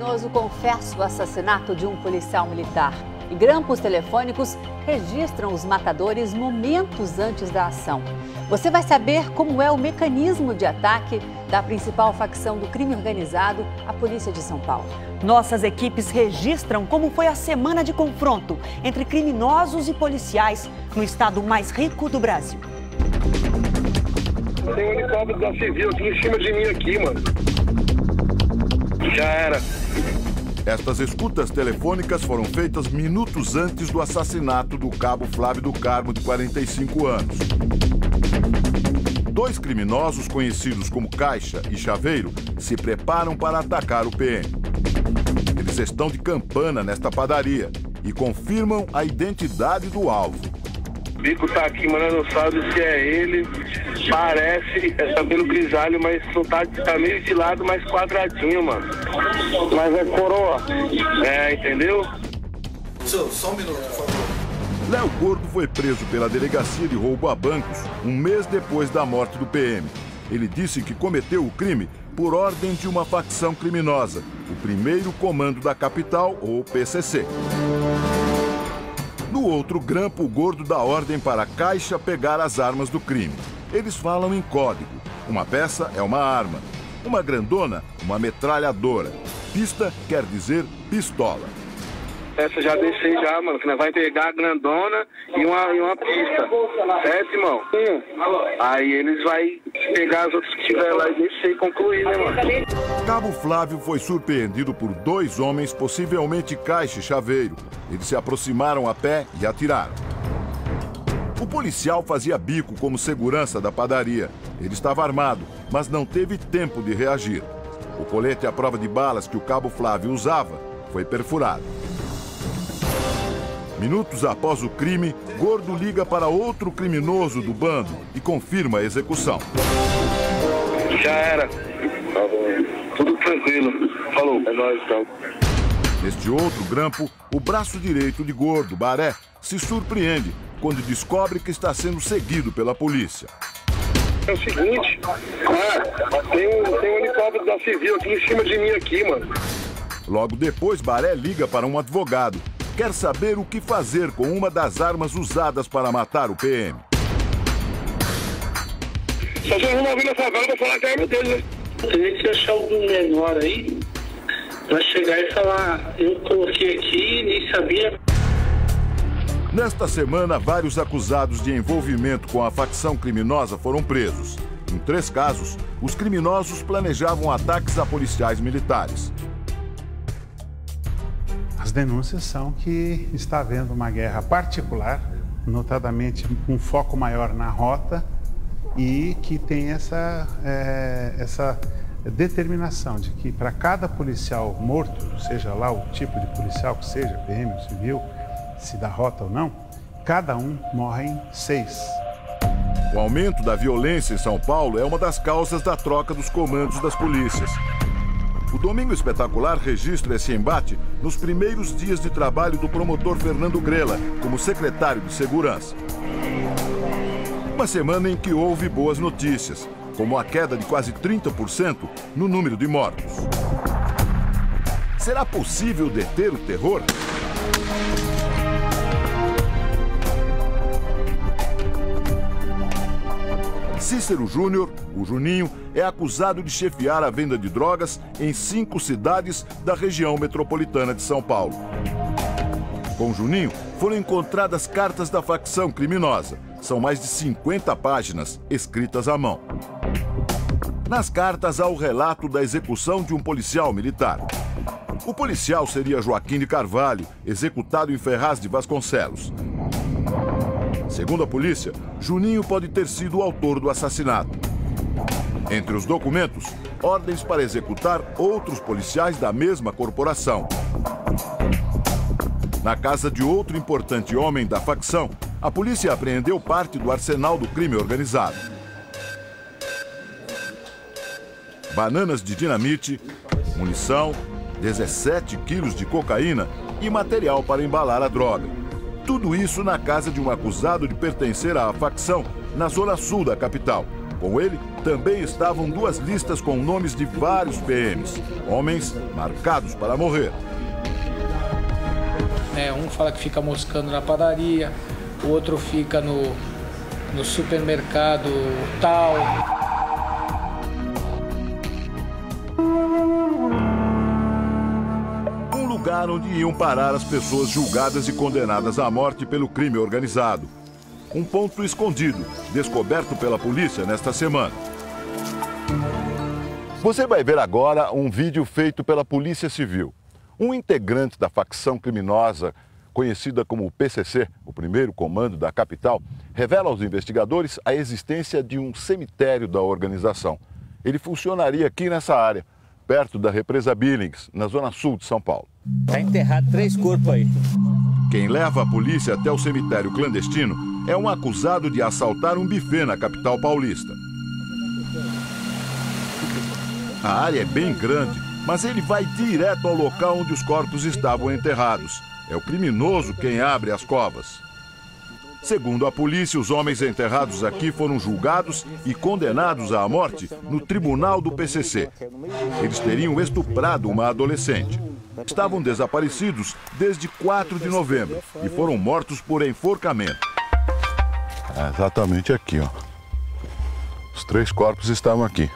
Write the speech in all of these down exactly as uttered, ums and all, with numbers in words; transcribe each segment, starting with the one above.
criminoso confessa o assassinato de um policial militar. E grampos telefônicos registram os matadores momentos antes da ação. Você vai saber como é o mecanismo de ataque da principal facção do crime organizado, a Polícia de São Paulo. Nossas equipes registram como foi a semana de confronto entre criminosos e policiais no estado mais rico do Brasil. Tem um helicóptero da Civil aqui em cima de mim aqui, mano. Já era. Estas escutas telefônicas foram feitas minutos antes do assassinato do cabo Flávio do Carmo, de quarenta e cinco anos. Dois criminosos conhecidos como Caixa e Chaveiro se preparam para atacar o P M. Eles estão de campana nesta padaria e confirmam a identidade do alvo. O bico tá aqui, mano, não sabe se é ele. Parece, é cabelo grisalho, mas só tá, tá meio de lado, mais quadradinho, mano. Mas é coroa. É, entendeu? Só, só um minuto, por favor. Léo Gordo foi preso pela Delegacia de Roubo a Bancos um mês depois da morte do P M. Ele disse que cometeu o crime por ordem de uma facção criminosa, o Primeiro Comando da Capital, ou P C C. No outro grampo, o Gordo dá ordem para a Caixa pegar as armas do crime. Eles falam em código. Uma peça é uma arma. Uma grandona, uma metralhadora. Pista quer dizer pistola. Essa já deixei já, mano, que nós vai pegar a grandona e uma, e uma pista. Certo, irmão? Hum. Aí eles vão pegar as outras que tiver lá e deixei concluir, né, mano? Cabo Flávio foi surpreendido por dois homens, possivelmente Caixa e Chaveiro. Eles se aproximaram a pé e atiraram. O policial fazia bico como segurança da padaria. Ele estava armado, mas não teve tempo de reagir. O colete à prova de balas que o Cabo Flávio usava foi perfurado. Minutos após o crime, Gordo liga para outro criminoso do bando e confirma a execução. Já era. Tá bom. Tudo tranquilo. Falou. É nóis, então. Neste outro grampo, o braço direito de Gordo, Baré, se surpreende quando descobre que está sendo seguido pela polícia. É o seguinte, ah, tem, um, tem um helicóptero da Civil aqui em cima de mim aqui, mano. Logo depois, Baré liga para um advogado. Quer saber o que fazer com uma das armas usadas para matar o P M. Só se eu arrumar na favela, vou falar que é a arma dele, né? Teria que achar algum menor aí pra chegar e falar, eu coloquei aqui e nem sabia. Nesta semana, vários acusados de envolvimento com a facção criminosa foram presos. Em três casos, os criminosos planejavam ataques a policiais militares. As denúncias são que está havendo uma guerra particular, notadamente um foco maior na rota, e que tem essa, é, essa determinação de que para cada policial morto, seja lá o tipo de policial que seja, P M ou civil, se da rota ou não, cada um morrem seis. O aumento da violência em São Paulo é uma das causas da troca dos comandos das polícias. O Domingo Espetacular registra esse embate nos primeiros dias de trabalho do promotor Fernando Grela, como secretário de Segurança. Uma semana em que houve boas notícias, como a queda de quase trinta por cento no número de mortos. Será possível deter o terror? Cícero Júnior, o Juninho, é acusado de chefiar a venda de drogas em cinco cidades da região metropolitana de São Paulo. Com Juninho, foram encontradas cartas da facção criminosa. São mais de cinquenta páginas, escritas à mão. Nas cartas há o relato da execução de um policial militar. O policial seria Joaquim de Carvalho, executado em Ferraz de Vasconcelos. Segundo a polícia, Juninho pode ter sido o autor do assassinato. Entre os documentos, ordens para executar outros policiais da mesma corporação. Na casa de outro importante homem da facção, a polícia apreendeu parte do arsenal do crime organizado. Bananas de dinamite, munição, dezessete quilos de cocaína e material para embalar a droga. Tudo isso na casa de um acusado de pertencer à facção na zona sul da capital. Com ele, também estavam duas listas com nomes de vários P Ms, homens marcados para morrer. É, um fala que fica moscando na padaria, o outro fica no, no supermercado tal. Um lugar onde iam parar as pessoas julgadas e condenadas à morte pelo crime organizado. Um ponto escondido, descoberto pela polícia nesta semana. Você vai ver agora um vídeo feito pela Polícia Civil. Um integrante da facção criminosa, conhecida como o P C C, o primeiro comando da capital, revela aos investigadores a existência de um cemitério da organização. Ele funcionaria aqui nessa área, perto da represa Billings, na zona sul de São Paulo. Está enterrado três corpos aí. Quem leva a polícia até o cemitério clandestino é um acusado de assaltar um buffet na capital paulista. A área é bem grande, mas ele vai direto ao local onde os corpos estavam enterrados. É o criminoso quem abre as covas. Segundo a polícia, os homens enterrados aqui foram julgados e condenados à morte no tribunal do P C C. Eles teriam estuprado uma adolescente. Estavam desaparecidos desde quatro de novembro e foram mortos por enforcamento. É exatamente aqui, ó. Os três corpos estavam aqui.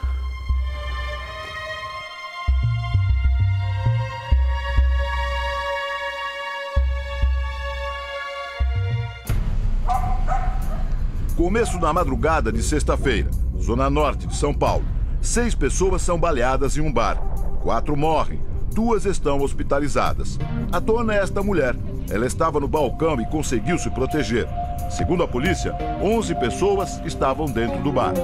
Começo da madrugada de sexta-feira, zona norte de São Paulo. Seis pessoas são baleadas em um bar. Quatro morrem. Duas estão hospitalizadas. A dona é esta mulher. Ela estava no balcão e conseguiu se proteger. Segundo a polícia, onze pessoas estavam dentro do bar.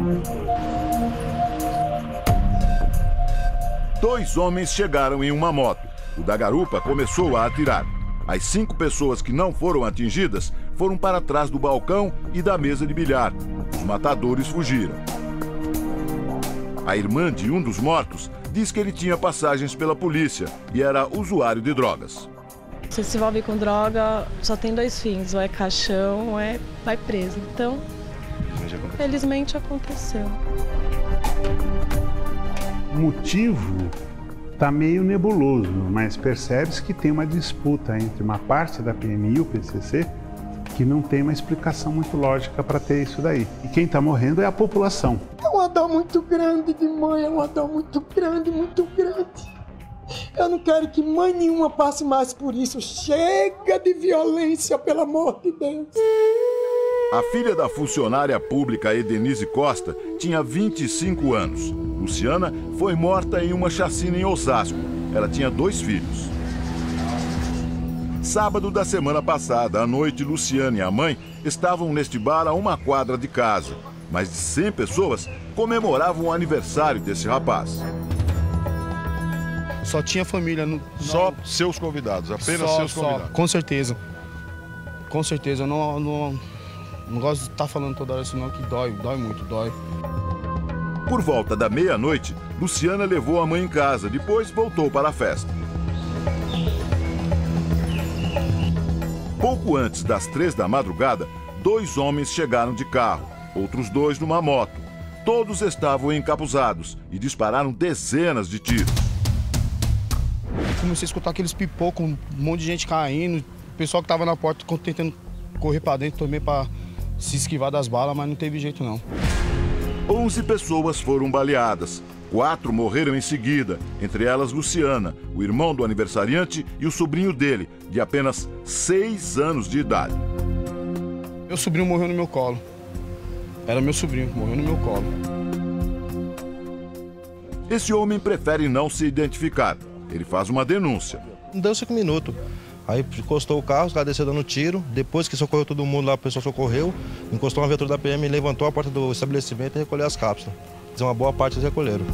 Dois homens chegaram em uma moto. O da garupa começou a atirar. As cinco pessoas que não foram atingidas foram para trás do balcão e da mesa de bilhar. Os matadores fugiram. A irmã de um dos mortos diz que ele tinha passagens pela polícia e era usuário de drogas. Se se envolve com droga, só tem dois fins, ou é caixão ou é vai preso. Então, felizmente aconteceu. O motivo está meio nebuloso, mas percebe-se que tem uma disputa entre uma parte da P M e o P C C que não tem uma explicação muito lógica para ter isso daí. E quem está morrendo é a população. É uma dor muito grande de mãe, é uma dor muito grande, muito grande. Eu não quero que mãe nenhuma passe mais por isso. Chega de violência, pelo amor de Deus. A filha da funcionária pública Edenise Costa tinha vinte e cinco anos. Luciana foi morta em uma chacina em Osasco. Ela tinha dois filhos. Sábado da semana passada, à noite, Luciana e a mãe estavam neste bar a uma quadra de casa. Mais de cem pessoas comemoravam o aniversário desse rapaz. Só tinha família. No... Só não... seus convidados, apenas só, seus convidados? Só. Com certeza. Com certeza. Eu não, não, não gosto de estar falando toda hora isso não, que dói, dói muito, dói. Por volta da meia-noite, Luciana levou a mãe em casa, depois voltou para a festa. Pouco antes das três da madrugada, dois homens chegaram de carro, outros dois numa moto. Todos estavam encapuzados e dispararam dezenas de tiros. Comecei a escutar aqueles pipocos, um monte de gente caindo, o pessoal que estava na porta tentando correr para dentro também para se esquivar das balas, mas não teve jeito não. onze pessoas foram baleadas. Quatro morreram em seguida, entre elas Luciana, o irmão do aniversariante e o sobrinho dele, de apenas seis anos de idade. Meu sobrinho morreu no meu colo. Era meu sobrinho que morreu no meu colo. Esse homem prefere não se identificar. Ele faz uma denúncia. Não deu cinco minutos. Aí encostou o carro, os caras desceram dando tiro. Depois que socorreu todo mundo lá, a pessoa socorreu. Encostou uma viatura da P M, levantou a porta do estabelecimento e recolheu as cápsulas. Uma boa parte eles recolheram.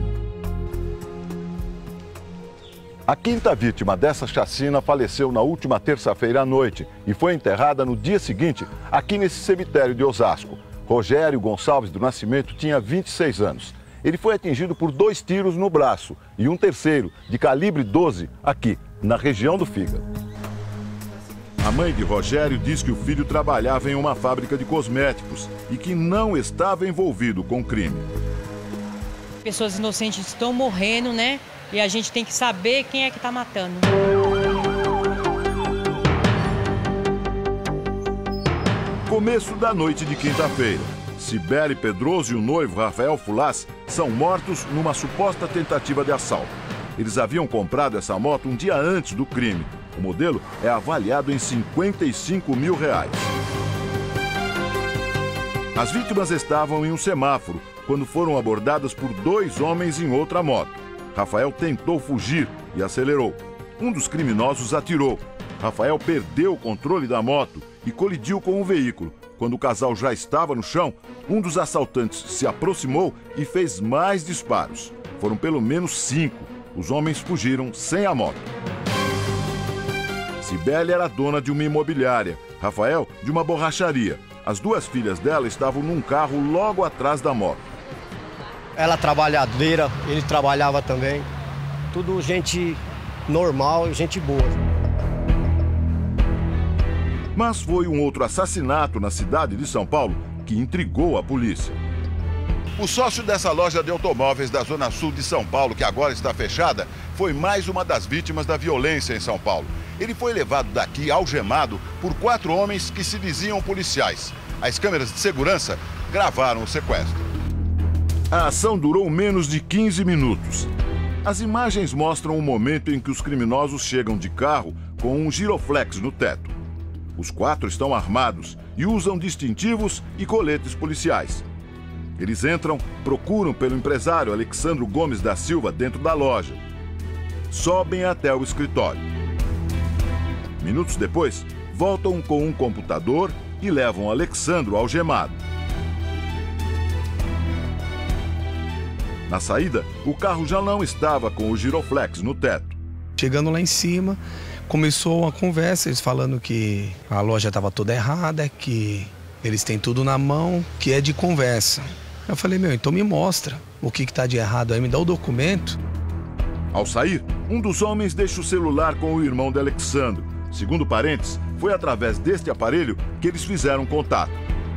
A quinta vítima dessa chacina faleceu na última terça-feira à noite e foi enterrada no dia seguinte aqui nesse cemitério de Osasco. Rogério Gonçalves do Nascimento tinha vinte e seis anos. Ele foi atingido por dois tiros no braço e um terceiro, de calibre doze, aqui, na região do fígado. A mãe de Rogério diz que o filho trabalhava em uma fábrica de cosméticos e que não estava envolvido com o crime. Pessoas inocentes estão morrendo, né? E a gente tem que saber quem é que está matando. Começo da noite de quinta-feira. Cibele Pedroso e o noivo Rafael Fulaz são mortos numa suposta tentativa de assalto. Eles haviam comprado essa moto um dia antes do crime. O modelo é avaliado em cinquenta e cinco mil reais. As vítimas estavam em um semáforo quando foram abordadas por dois homens em outra moto. Rafael tentou fugir e acelerou. Um dos criminosos atirou. Rafael perdeu o controle da moto e colidiu com o veículo. Quando o casal já estava no chão, um dos assaltantes se aproximou e fez mais disparos. Foram pelo menos cinco. Os homens fugiram sem a moto. Cibele era dona de uma imobiliária, Rafael de uma borracharia. As duas filhas dela estavam num carro logo atrás da moto. Ela trabalhadeira, ele trabalhava também. Tudo gente normal e gente boa. Mas foi um outro assassinato na cidade de São Paulo que intrigou a polícia. O sócio dessa loja de automóveis da Zona Sul de São Paulo, que agora está fechada, foi mais uma das vítimas da violência em São Paulo. Ele foi levado daqui algemado por quatro homens que se diziam policiais. As câmeras de segurança gravaram o sequestro. A ação durou menos de quinze minutos. As imagens mostram o momento em que os criminosos chegam de carro com um giroflex no teto. Os quatro estão armados e usam distintivos e coletes policiais. Eles entram, procuram pelo empresário Alexandro Gomes da Silva dentro da loja. Sobem até o escritório. Minutos depois, voltam com um computador e levam Alexandro algemado. Na saída, o carro já não estava com o giroflex no teto. Chegando lá em cima, começou uma conversa, eles falando que a loja estava toda errada, que eles têm tudo na mão, que é de conversa. Eu falei, meu, então me mostra o que está de errado aí, me dá o documento. Ao sair, um dos homens deixa o celular com o irmão de Alexandro. Segundo parentes, foi através deste aparelho que eles fizeram contato.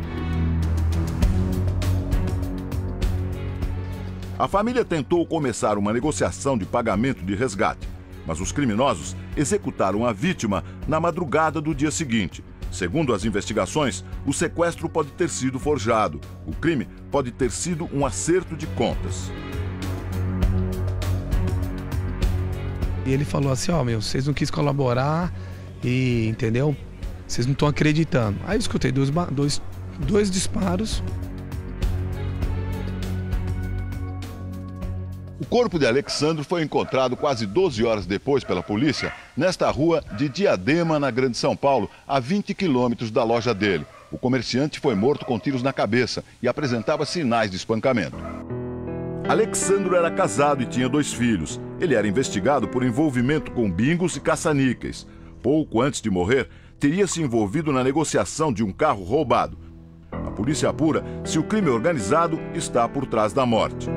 A família tentou começar uma negociação de pagamento de resgate, mas os criminosos executaram a vítima na madrugada do dia seguinte. Segundo as investigações, o sequestro pode ter sido forjado. O crime pode ter sido um acerto de contas. E ele falou assim, ó, meu, vocês não quis colaborar e, entendeu? Vocês não estão acreditando. Aí eu escutei dois, dois, dois disparos. O corpo de Alexandro foi encontrado quase doze horas depois pela polícia, nesta rua de Diadema, na Grande São Paulo, a vinte quilômetros da loja dele. O comerciante foi morto com tiros na cabeça e apresentava sinais de espancamento. Alexandro era casado e tinha dois filhos. Ele era investigado por envolvimento com bingos e caça-níqueis. Pouco antes de morrer, teria se envolvido na negociação de um carro roubado. A polícia apura se o crime organizado está por trás da morte.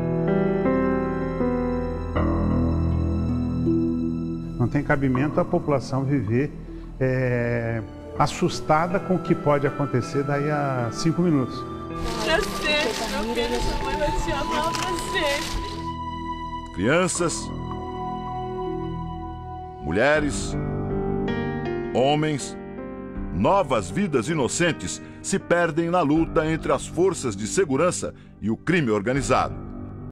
Não tem cabimento a população viver é, assustada com o que pode acontecer daí a cinco minutos. Pra sempre, meu filho, essa mãe vai te amar pra sempre. Crianças, mulheres, homens, novas vidas inocentes se perdem na luta entre as forças de segurança e o crime organizado.